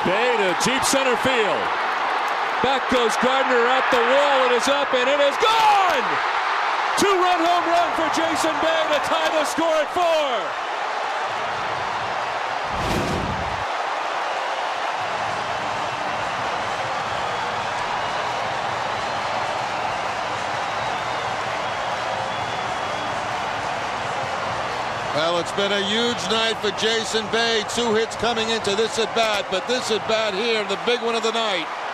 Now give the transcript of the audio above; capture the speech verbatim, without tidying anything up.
Bay to deep center field. Back goes Gardner at the wall. It is up and it is gone! Two-run home run for Jason Bay to tie the score at four. Well, it's been a huge night for Jason Bay. Two hits coming into this at-bat, but this at-bat here, the big one of the night.